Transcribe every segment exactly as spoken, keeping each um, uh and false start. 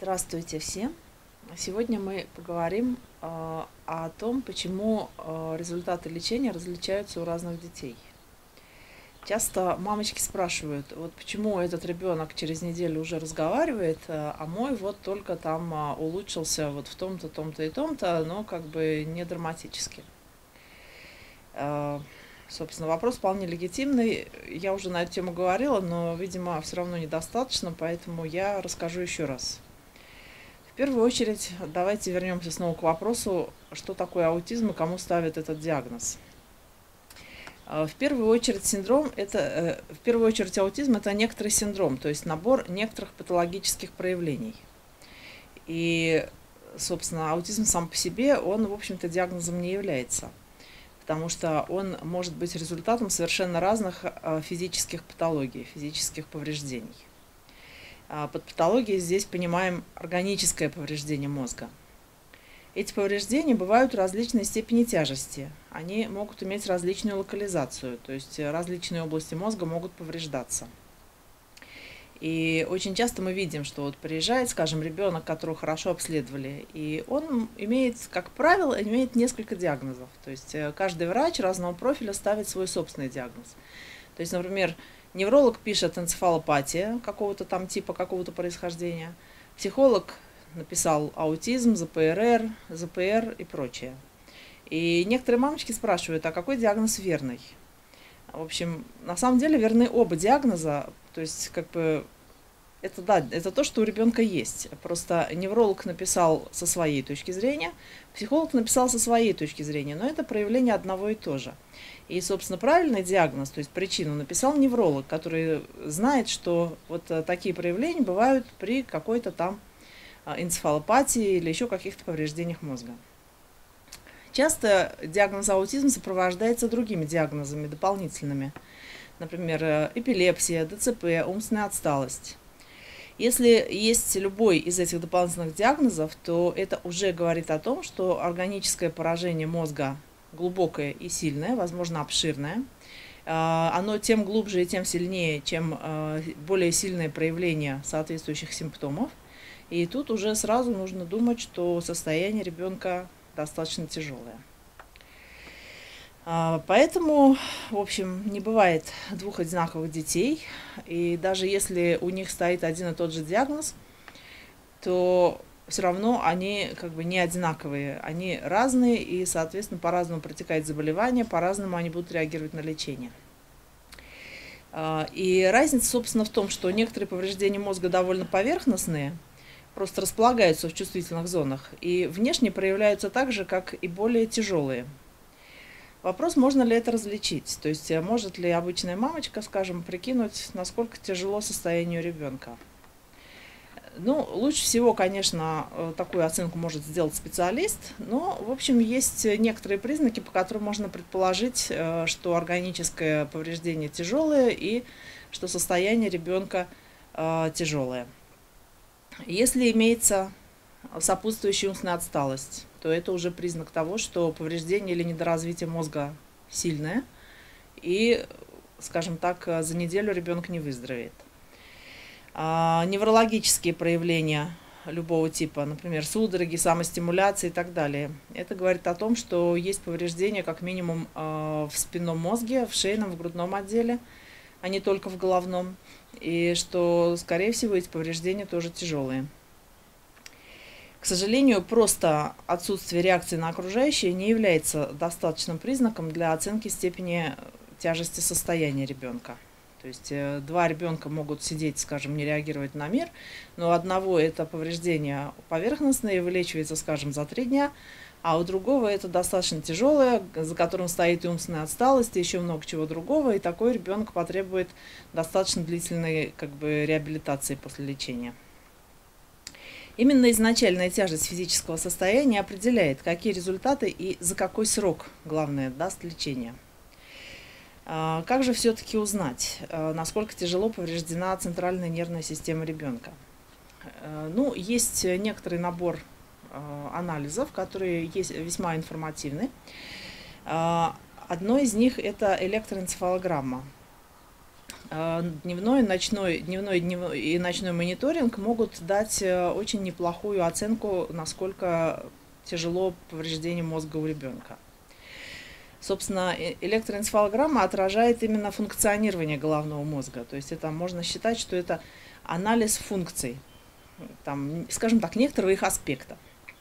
Здравствуйте всем! Сегодня мы поговорим э, о том, почему э, результаты лечения различаются у разных детей. Часто мамочки спрашивают, вот почему этот ребенок через неделю уже разговаривает, э, а мой вот только там э, улучшился вот в том-то, том-то и том-то, но как бы не драматически. Э, собственно, вопрос вполне легитимный. Я уже на эту тему говорила, но, видимо, все равно недостаточно, поэтому я расскажу еще раз. В первую очередь, давайте вернемся снова к вопросу, что такое аутизм и кому ставят этот диагноз. В первую очередь, синдром это, в первую очередь аутизм – это некоторый синдром, то есть набор некоторых патологических проявлений. И, собственно, аутизм сам по себе, он, в общем-то, диагнозом не является, потому что он может быть результатом совершенно разных физических патологий, физических повреждений. Под патологией здесь понимаем органическое повреждение мозга. Эти повреждения бывают различной степени тяжести. Они могут иметь различную локализацию, то есть различные области мозга могут повреждаться. И очень часто мы видим, что вот приезжает, скажем, ребенок, которого хорошо обследовали, и он имеет, как правило, имеет несколько диагнозов. То есть каждый врач разного профиля ставит свой собственный диагноз. То есть, например, невролог пишет энцефалопатия какого-то там типа, какого-то происхождения. Психолог написал аутизм, ЗПРР, ЗПР и прочее. И некоторые мамочки спрашивают, а какой диагноз верный? В общем, на самом деле верны оба диагноза. То есть, как бы, это, да, это то, что у ребенка есть. Просто невролог написал со своей точки зрения, психолог написал со своей точки зрения, но это проявление одного и того же. И, собственно, правильный диагноз, то есть причину, написал невролог, который знает, что вот такие проявления бывают при какой-то там энцефалопатии или еще каких-то повреждениях мозга. Часто диагноз аутизм сопровождается другими диагнозами дополнительными, например, эпилепсия, ДЦП, умственная отсталость. Если есть любой из этих дополнительных диагнозов, то это уже говорит о том, что органическое поражение мозга глубокое и сильное, возможно, обширное. Оно тем глубже и тем сильнее, чем более сильное проявление соответствующих симптомов. И тут уже сразу нужно думать, что состояние ребенка достаточно тяжелое. Поэтому, в общем, не бывает двух одинаковых детей. И даже если у них стоит один и тот же диагноз, то все равно они как бы не одинаковые, они разные, и, соответственно, по-разному протекает заболевание, по-разному они будут реагировать на лечение. И разница, собственно, в том, что некоторые повреждения мозга довольно поверхностные, просто располагаются в чувствительных зонах, и внешне проявляются так же, как и более тяжелые. Вопрос, можно ли это различить, то есть может ли обычная мамочка, скажем, прикинуть, насколько тяжело состояние ребенка. Ну, лучше всего, конечно, такую оценку может сделать специалист, но, в общем, есть некоторые признаки, по которым можно предположить, что органическое повреждение тяжелое и что состояние ребенка тяжелое. Если имеется сопутствующая умственная отсталость, то это уже признак того, что повреждение или недоразвитие мозга сильное, и, скажем так, за неделю ребенок не выздоровеет. А, неврологические проявления любого типа, например, судороги, самостимуляция и так далее, это говорит о том, что есть повреждение как минимум в спинном мозге, в шейном, в грудном отделе, а не только в головном, и что, скорее всего, эти повреждения тоже тяжелые. К сожалению, просто отсутствие реакции на окружающее не является достаточным признаком для оценки степени тяжести состояния ребенка. То есть два ребенка могут сидеть, скажем, не реагировать на мир, но у одного это повреждение поверхностное, вылечивается, скажем, за три дня, а у другого это достаточно тяжелое, за которым стоит и умственная отсталость, и еще много чего другого, и такой ребенок потребует достаточно длительной как бы, реабилитации после лечения. Именно изначальная тяжесть физического состояния определяет, какие результаты и за какой срок, главное, даст лечение. Как же все-таки узнать, насколько тяжело повреждена центральная нервная система ребенка? Ну, есть некоторый набор анализов, которые есть весьма информативны. Одно из них – это электроэнцефалограмма. Дневной, ночной, дневной, дневной и ночной мониторинг могут дать очень неплохую оценку, насколько тяжело повреждение мозга у ребенка. Собственно, электроэнцефалограмма отражает именно функционирование головного мозга. То есть это можно считать, что это анализ функций, там, скажем так, некоторых их аспектов.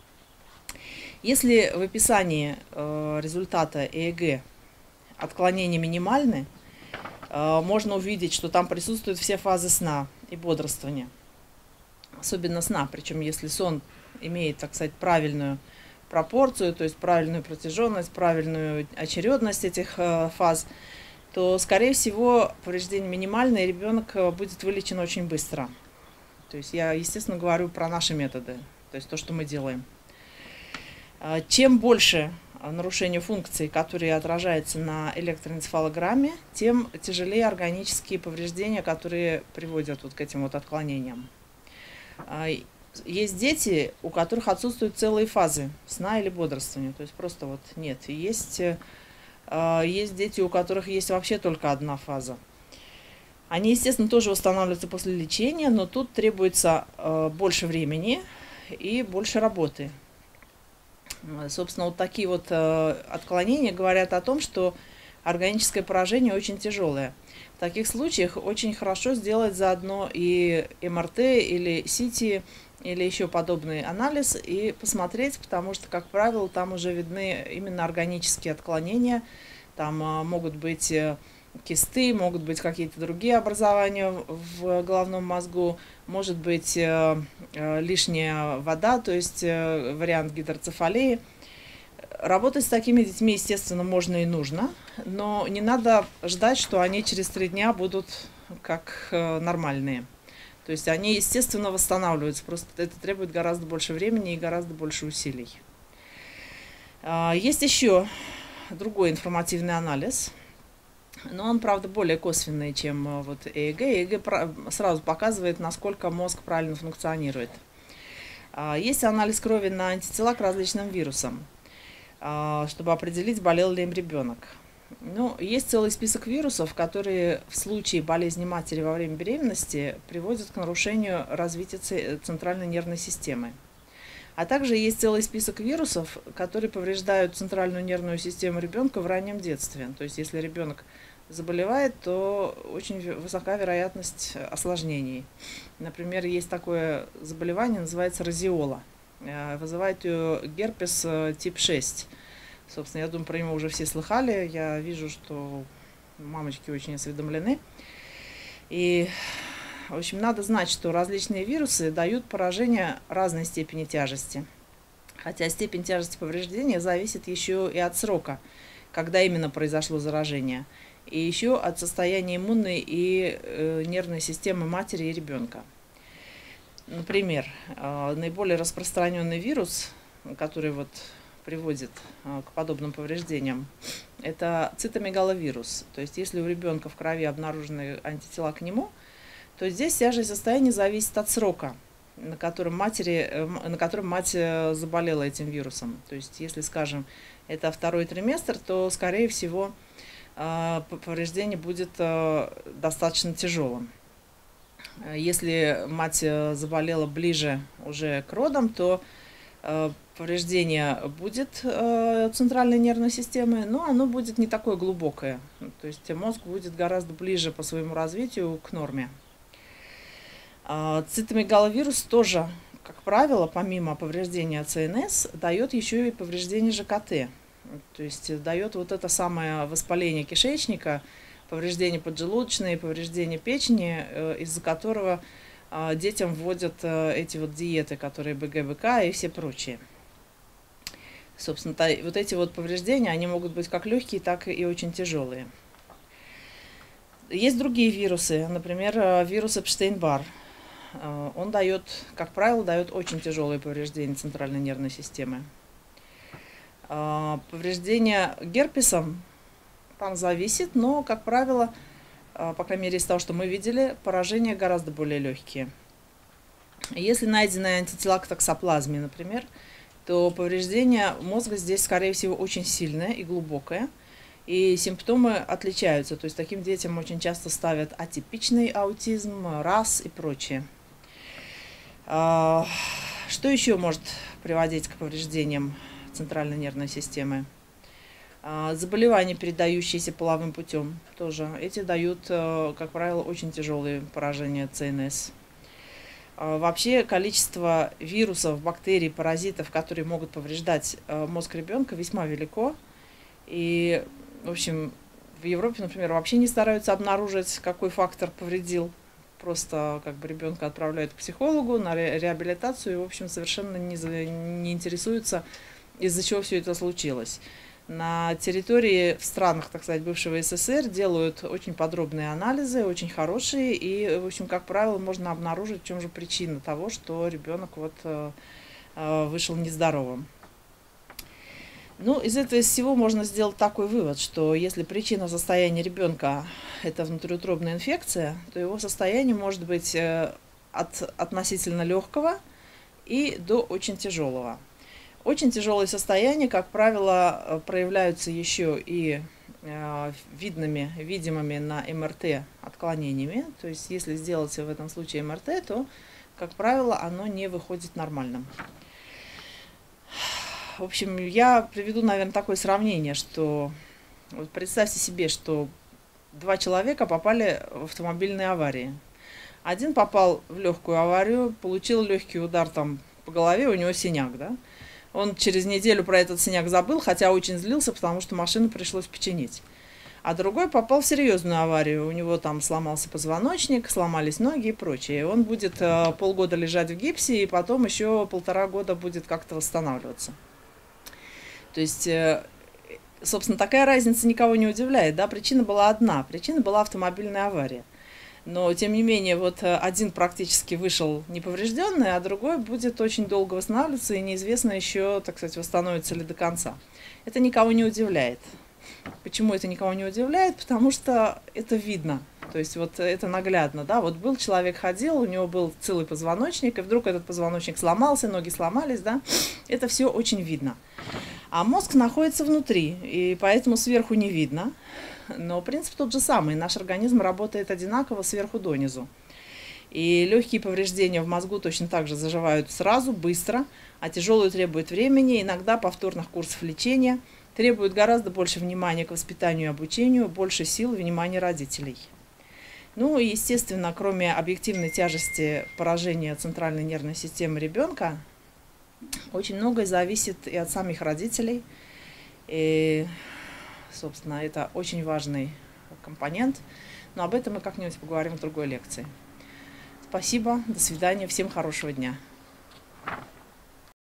Если в описании э, результата ЭЭГ отклонения минимальны, э, можно увидеть, что там присутствуют все фазы сна и бодрствования. Особенно сна, причем если сон имеет, так сказать, правильную пропорцию, то есть правильную протяженность, правильную очередность этих э, фаз, то, скорее всего, повреждение минимальное, и ребенок будет вылечен очень быстро. То есть я, естественно, говорю про наши методы, то есть то, что мы делаем. Чем больше нарушений функций, которые отражаются на электроэнцефалограмме, тем тяжелее органические повреждения, которые приводят вот к этим вот отклонениям. Есть дети, у которых отсутствуют целые фазы сна или бодрствования, то есть просто вот нет. И есть, есть дети, у которых есть вообще только одна фаза. Они, естественно, тоже восстанавливаются после лечения, но тут требуется больше времени и больше работы. Собственно, вот такие вот э, отклонения говорят о том, что органическое поражение очень тяжелое. В таких случаях очень хорошо сделать заодно и эм эр тэ или си ти или еще подобный анализ и посмотреть, потому что, как правило, там уже видны именно органические отклонения. Там э, могут быть э, кисты, могут быть какие-то другие образования в головном мозгу, может быть э, э, лишняя вода, то есть э, вариант гидроцефалии. Работать с такими детьми, естественно, можно и нужно, но не надо ждать, что они через три дня будут как э, нормальные. То есть они, естественно, восстанавливаются, просто это требует гораздо больше времени и гораздо больше усилий. Э, есть еще другой информативный анализ. Но он, правда, более косвенный, чем вот ЭЭГ. ЭЭГ сразу показывает, насколько мозг правильно функционирует. Есть анализ крови на антитела к различным вирусам, чтобы определить, болел ли им ребенок. Ну, есть целый список вирусов, которые в случае болезни матери во время беременности приводят к нарушению развития центральной нервной системы. А также есть целый список вирусов, которые повреждают центральную нервную систему ребенка в раннем детстве. То есть, если ребенок заболевает, то очень высока вероятность осложнений. Например, есть такое заболевание, называется розеола. Вызывает ее герпес тип шесть. Собственно, я думаю, про него уже все слыхали. Я вижу, что мамочки очень осведомлены. И, в общем, надо знать, что различные вирусы дают поражение разной степени тяжести. Хотя степень тяжести повреждения зависит еще и от срока, когда именно произошло заражение. И еще от состояния иммунной и э, нервной системы матери и ребенка. Например, э, наиболее распространенный вирус, который вот приводит э, к подобным повреждениям, это цитомегаловирус. То есть, если у ребенка в крови обнаружены антитела к нему, то здесь тяжесть состояния зависит от срока, на котором, матери, э, на котором мать заболела этим вирусом. То есть, если, скажем, это второй триместр, то, скорее всего, повреждение будет достаточно тяжелым. Если мать заболела ближе уже к родам, то повреждение будет центральной нервной системы, но оно будет не такое глубокое. То есть мозг будет гораздо ближе по своему развитию к норме. Цитомегаловирус тоже, как правило, помимо повреждения цэ эн эс, дает еще и повреждение жэ ка тэ. То есть дает вот это самое воспаление кишечника, повреждение поджелудочной, повреждение печени, из-за которого детям вводят эти вот диеты, которые бэ гэ бэ ка и все прочие. Собственно, вот эти вот повреждения, они могут быть как легкие, так и очень тяжелые. Есть другие вирусы, например, вирус Эпштейн-Бар. Он дает, как правило, дает очень тяжелые повреждения центральной нервной системы. Повреждение герпесом там зависит, но, как правило, по крайней мере, из того, что мы видели, поражения гораздо более легкие. Если найдены антитела к токсоплазме, например, то повреждение мозга здесь, скорее всего, очень сильное и глубокое. И симптомы отличаются. То есть таким детям очень часто ставят атипичный аутизм, РАС и прочее. Что еще может приводить к повреждениям центральной нервной системы? Заболевания, передающиеся половым путем, тоже. Эти дают, как правило, очень тяжелые поражения ЦНС. Вообще количество вирусов, бактерий, паразитов, которые могут повреждать мозг ребенка, весьма велико. И, в общем, в Европе, например, вообще не стараются обнаружить, какой фактор повредил. Просто как бы ребенка отправляют к психологу на ре реабилитацию и, в общем, совершенно не, не интересуются, из-за чего все это случилось. На территории, в странах, так сказать, бывшего СССР делают очень подробные анализы, очень хорошие, и, в общем, как правило, можно обнаружить, в чем же причина того, что ребенок вот вышел нездоровым. Ну, из этого всего можно сделать такой вывод, что если причина состояния ребенка – это внутриутробная инфекция, то его состояние может быть от относительно легкого и до очень тяжелого. Очень тяжелые состояния, как правило, проявляются еще и видными, видимыми на МРТ отклонениями. То есть, если сделать в этом случае МРТ, то, как правило, оно не выходит нормальным. В общем, я приведу, наверное, такое сравнение, что вот представьте себе, что два человека попали в автомобильные аварии. Один попал в легкую аварию, получил легкий удар там по голове, у него синяк, да? Он через неделю про этот синяк забыл, хотя очень злился, потому что машину пришлось починить. А другой попал в серьезную аварию. У него там сломался позвоночник, сломались ноги и прочее. Он будет э, полгода лежать в гипсе, и потом еще полтора года будет как-то восстанавливаться. То есть, э, собственно, такая разница никого не удивляет. Да? Причина была одна. Причина была автомобильная авария. Но, тем не менее, вот один практически вышел неповрежденный, а другой будет очень долго восстанавливаться, и неизвестно еще, так сказать, восстановится ли до конца. Это никого не удивляет. Почему это никого не удивляет? Потому что это видно. То есть вот это наглядно, да, вот был человек, ходил, у него был целый позвоночник, и вдруг этот позвоночник сломался, ноги сломались, да, это все очень видно. А мозг находится внутри, и поэтому сверху не видно. Но принцип тот же самый. Наш организм работает одинаково сверху донизу. И легкие повреждения в мозгу точно так же заживают сразу, быстро, а тяжелые требуют времени, иногда повторных курсов лечения, требуют гораздо больше внимания к воспитанию и обучению, больше сил и внимания родителей. Ну и, естественно, кроме объективной тяжести поражения центральной нервной системы ребенка, очень многое зависит и от самих родителей. И, собственно, это очень важный компонент, но об этом мы как-нибудь поговорим в другой лекции. Спасибо, до свидания, всем хорошего дня.